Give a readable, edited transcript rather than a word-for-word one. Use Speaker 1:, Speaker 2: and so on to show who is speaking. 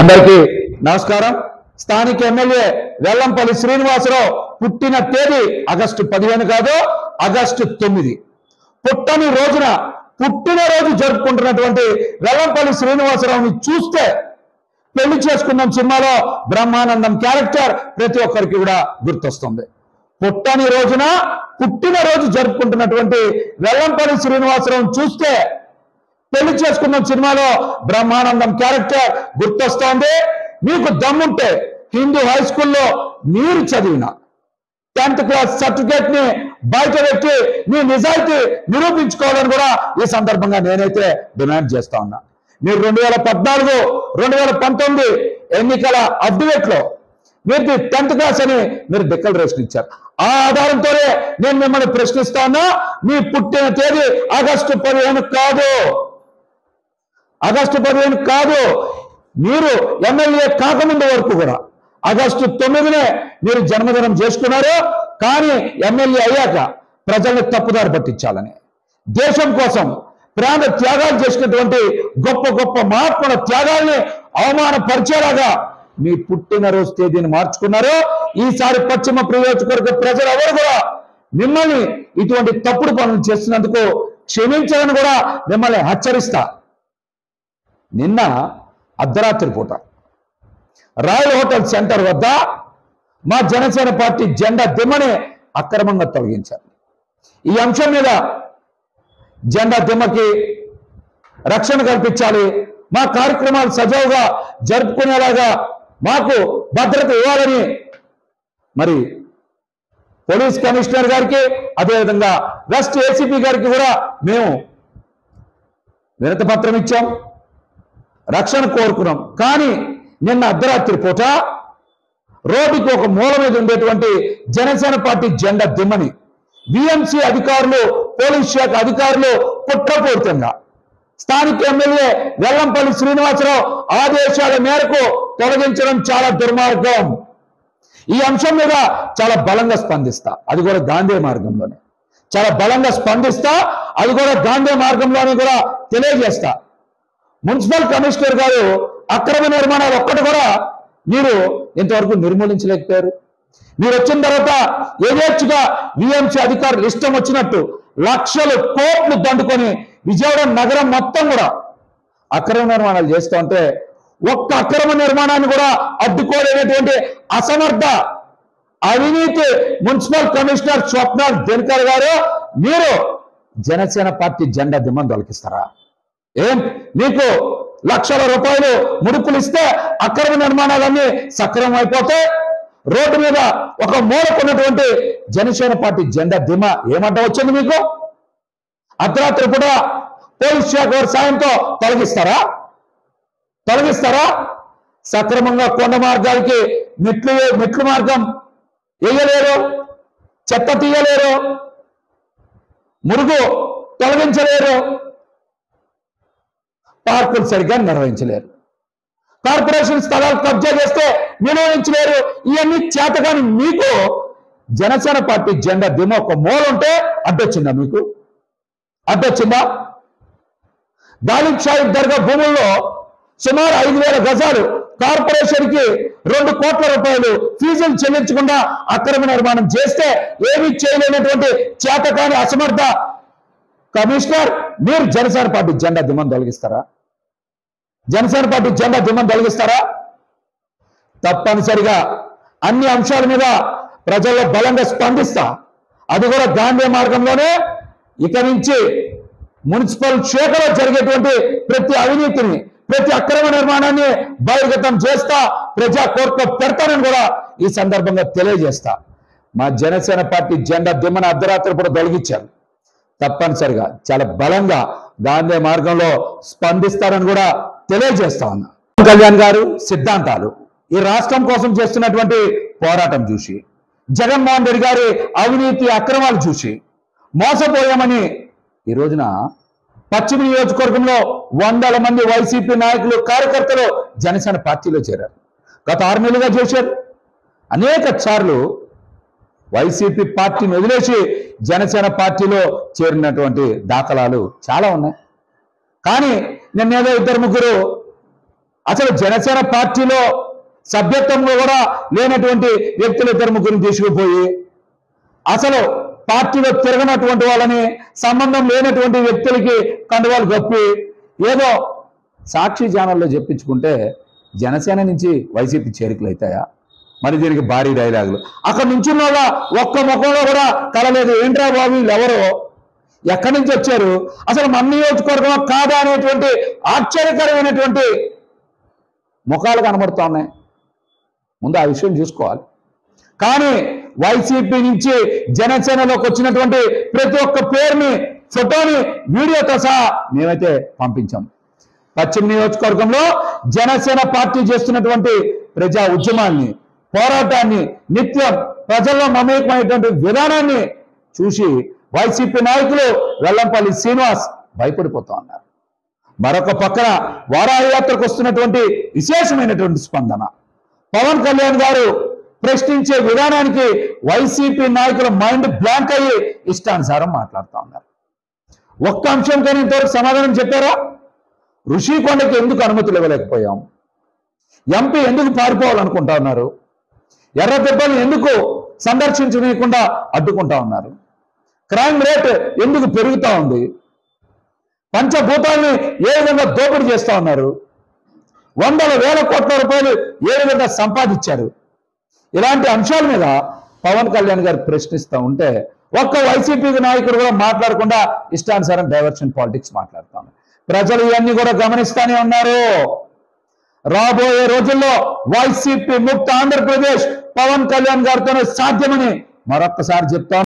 Speaker 1: అందరికీ నమస్కారం. స్థానిక ఎమ్మెల్యే వెల్లంపల్లి శ్రీనివాసరావు పుట్టిన తేదీ ఆగస్టు 15 కాదు, ఆగస్టు 9. పుట్టని రోజున పుట్టినరోజు జరుపుకుంటున్నటువంటి వెల్లంపల్లి శ్రీనివాసరావుని చూస్తే పెళ్లి చేసుకున్నాం సినిమాలో బ్రహ్మానందం క్యారెక్టర్ ప్రతి ఒక్కరికి కూడా గుర్తొస్తుంది. పుట్టని రోజున పుట్టినరోజు జరుపుకుంటున్నటువంటి వెల్లంపల్లి శ్రీనివాసరావుని చూస్తే పెళ్లి చేసుకున్న సినిమాలో బ్రహ్మానందం క్యారెక్టర్ గుర్తొస్తోంది. మీకు దమ్ముంటే హిందూ హై స్కూల్లో మీరు చదివిన 10th క్లాస్ సర్టిఫికేట్ ని బయట పెట్టి మీ నిజాయితీ నిరూపించుకోవాలని కూడా ఈ సందర్భంగా నేనైతే డిమాండ్ చేస్తా ఉన్నా. మీరు 2014, 2019 ఎన్నికల అఫిడవిట్లో మీరు 10th క్లాస్ అని మీరు డిక్లరేషన్ ఇచ్చారు. ఆ ఆధారంతోనే నేను మిమ్మల్ని ప్రశ్నిస్తా ఉన్నా. మీ పుట్టిన తేదీ ఆగస్టు 15 కాదు, ఆగస్టు 15 కాదు. మీరు ఎమ్మెల్యే కాకముందు వరకు కూడా ఆగస్టు 9నే మీరు జన్మదినం చేసుకున్నారు. కానీ ఎమ్మెల్యే అయ్యాక ప్రజల్ని తప్పుదారి పట్టించాలని, దేశం కోసం ప్రాణ త్యాగాలు చేసినటువంటి గొప్ప గొప్ప మహాత్ముల త్యాగాల్ని అవమానపరిచేలాగా మీ పుట్టినరోజు తేదీని మార్చుకున్నారు. ఈసారి పశ్చిమ నియోజకవర్గ ప్రజలు ఎవరు కూడా మిమ్మల్ని ఇటువంటి తప్పుడు పనులు చేస్తున్నందుకు క్షమించాలని కూడా మిమ్మల్ని హెచ్చరిస్తా. నిన్న అర్ధరాత్రి పూట రాయల్ హోటల్ సెంటర్ వద్ద మా జనసేన పార్టీ జెండా దిమ్మని అక్రమంగా తొలగించారు. ఈ అంశం మీద జెండా దిమ్మకి రక్షణ కల్పించాలి, మా కార్యక్రమాలు సజావుగా జరుపుకునేలాగా మాకు భద్రత ఇవ్వాలని మరి పోలీస్ కమిషనర్ గారికి, అదేవిధంగా వెస్ట్ ఏసీపీ గారికి కూడా మేము వినతి పత్రం ఇచ్చాం, రక్షణ కోరుకున్నాం. కానీ నిన్న అర్ధరాత్రి పూట రోడ్డుకి ఒక మూల మీద ఉండేటువంటి జనసేన పార్టీ జెండా దిమ్మని విఎంసీ అధికారులు, పోలీస్ శాఖ అధికారులు కుట్రపూరితంగా స్థానిక ఎమ్మెల్యే వెల్లంపల్లి శ్రీనివాసరావు ఆదేశాల మేరకు తొలగించడం చాలా దుర్మార్గం. ఈ అంశం మీద చాలా బలంగా స్పందిస్తా, అది కూడా గాంధీ మార్గంలోనే చాలా బలంగా స్పందిస్తా, అది కూడా గాంధీ మార్గంలోనే కూడా తెలియజేస్తా. మున్సిపల్ కమిషనర్ గారు అక్రమ నిర్మాణాలు ఒక్కటి కూడా మీరు ఇంతవరకు నిర్మూలించలేకపోయారు. మీరు వచ్చిన తర్వాత యథేచ్ఛగా విఎంసీ అధికారులు ఇష్టం వచ్చినట్టు లక్షలు కోట్లు దండుకొని విజయవాడ నగరం మొత్తం కూడా అక్రమ నిర్మాణాలు చేస్తూ ఉంటే ఒక్క అక్రమ నిర్మాణాన్ని కూడా అడ్డుకోలేనటువంటి అసమర్థ అవినీతి మున్సిపల్ కమిషనర్ స్వప్నాల్ దినకర్ గారు మీరు జనసేన పార్టీ జెండా దిమ్మను తొలగిస్తారా? ఏం మీకు లక్షల రూపాయలు ముడుపులు ఇస్తే అక్రమ నిర్మాణాలన్నీ సక్రమం అయిపోతే రోడ్డు మీద ఒక మూలకున్నటువంటి జనసేన పార్టీ జెండా దిమ్మ ఏమంట వచ్చింది మీకు? అర్ధరాత్రి కూడా పోలీస్ శాఖ వారి సాయంతో తొలగిస్తారా? సక్రమంగా కొండ మార్గాలకి మెట్లు మార్గం వేయలేరు, చెత్త తీయలేరు, మురుగు తొలగించలేరు, పార్కులు సరిగ్గా నిర్వహించలేరు, కార్పొరేషన్ స్థలాలు కబ్జా చేస్తే నిర్వహించలేరు. ఇవన్నీ చేతగాని మీకు జనసేన పార్టీ జెండా దిమ్మ ఒక మూల ఉంటే అడ్డొచ్చిందా? మీకు అడ్డొచ్చిందా? గాలిబ్ షాహిద్ దర్గా భూముల్లో సుమారు 5,000 గజాలు కార్పొరేషన్కి 2 కోట్ల రూపాయలు ఫీజులు చెల్లించకుండా అక్రమ నిర్మాణం చేస్తే ఏమీ చేయలేనటువంటి చేతకాని అసమర్థ కమిషనర్ మీరు జనసేన పార్టీ జెండా దిమ్మను తొలగిస్తారా? జనసేన పార్టీ జెండా దిమ్మను తొలగిస్తారా? తప్పనిసరిగా అన్ని అంశాల మీద ప్రజల్లో బలంగా స్పందిస్తా, అది కూడా గాంధీ మార్గంలోనే. ఇక నుంచి మున్సిపల్ శాఖలో జరిగేటువంటి ప్రతి అవినీతిని, ప్రతి అక్రమ నిర్మాణాన్ని బహిర్గతం చేస్తా, ప్రజా కోర్టులో పెడతానని కూడా ఈ సందర్భంగా తెలియజేస్తా. మా జనసేన పార్టీ జెండా దిమ్మను అర్ధరాత్రి కూడా తొలగించారు. తప్పనిసరిగా చాలా బలంగా గాంధీ మార్గంలో స్పందిస్తారని కూడా తెలియజేస్తా ఉన్నా. కళ్యాణ్ గారు సిద్ధాంతాలు, ఈ రాష్ట్రం కోసం చేస్తున్నటువంటి పోరాటం చూసి, జగన్మోహన్ రెడ్డి గారి అవినీతి అక్రమాలు చూసి మోసపోయామని ఈ రోజున పశ్చిమ నియోజకవర్గంలో 100 మంది వైసీపీ నాయకులు, కార్యకర్తలు జనసేన పార్టీలో చేరారు. గత 6 నెలలుగా చేశారు. అనేక సార్లు వైసీపీ పార్టీని వదిలేసి జనసేన పార్టీలో చేరినటువంటి దాఖలాలు చాలా ఉన్నాయి. కానీ నిన్నేదో 2-3 అసలు జనసేన పార్టీలో సభ్యత్వంలో కూడా లేనటువంటి వ్యక్తులు ఇద్దరు ముగ్గురిని తీసుకుపోయి అసలు పార్టీలో తిరగనటువంటి వాళ్ళని సంబంధం లేనటువంటి వ్యక్తులకి కండువాలు కప్పి ఏదో సాక్షి ఛానల్లో చెప్పించుకుంటే జనసేన నుంచి వైసీపీ చేరికలు అవుతాయా? మరి దీనికి భారీ డైలాగులు. అక్కడ నుంచి ఒక్క ముఖంలో కూడా కలలేదు. ఏంట్రా బాబు వీళ్ళు ఎవరో, ఎక్కడి నుంచి వచ్చారు, అసలు మన నియోజకవర్గం కాదా అనేటువంటి ఆశ్చర్యకరమైనటువంటి ముఖాలు కనబడుతూ ఉన్నాయి. ముందు ఆ విషయం చూసుకోవాలి. కానీ వైసీపీ నుంచి జనసేనలోకి వచ్చినటువంటి ప్రతి ఒక్క పేరుని, ఫోటోని, వీడియోతో సహా మేమైతే పంపించాం. పశ్చిమ నియోజకవర్గంలో జనసేన పార్టీ చేస్తున్నటువంటి ప్రజా ఉద్యమాన్ని, పోరాటాన్ని, నిత్యం ప్రజల్లో మమేకమైనటువంటి విధానాన్ని చూసి వైసీపీ నాయకులు వెల్లంపల్లి శ్రీనివాస్ భయపడిపోతా ఉన్నారు. మరొక పక్కన వారాహి యాత్రకు వస్తున్నటువంటి విశేషమైనటువంటి స్పందన. పవన్ కళ్యాణ్ గారు ప్రశ్నించే విధానానికి వైసీపీ నాయకుల మైండ్ బ్లాంక్ అయ్యి ఇష్టానుసారం మాట్లాడుతూ ఉన్నారు. ఒక్క అంశం కానీ ఇంతవరకు సమాధానం చెప్పారా? ఋషికొండకి ఎందుకు అనుమతులు ఇవ్వలేకపోయాం? ఎంపీ ఎందుకు పారిపోవాలనుకుంటా ఉన్నారు? ఎర్రదెబ్బల్ని ఎందుకు సందర్శించనీయకుండా అడ్డుకుంటా ఉన్నారు? క్రైమ్ రేట్ ఎందుకు పెరుగుతూ ఉంది? పంచభూతాల్ని ఏ విధంగా దోపిడీ చేస్తూ ఉన్నారు? వందల వేల కోట్ల రూపాయలు ఏ విధంగా సంపాదించారు? ఇలాంటి అంశాల మీద పవన్ కళ్యాణ్ గారు ప్రశ్నిస్తూ ఉంటే ఒక్క వైసీపీ నాయకుడు కూడా మాట్లాడకుండా ఇష్టానుసారం డైవర్షన్ పాలిటిక్స్ మాట్లాడుతాను. ప్రజలు ఇవన్నీ కూడా గమనిస్తానే ఉన్నారు. రాబోయే రోజుల్లో వైసీపీ ముక్త ఆంధ్రప్రదేశ్ పవన్ కళ్యాణ్ గారితోనే సాధ్యమని మరొక్కసారి చెప్తాను.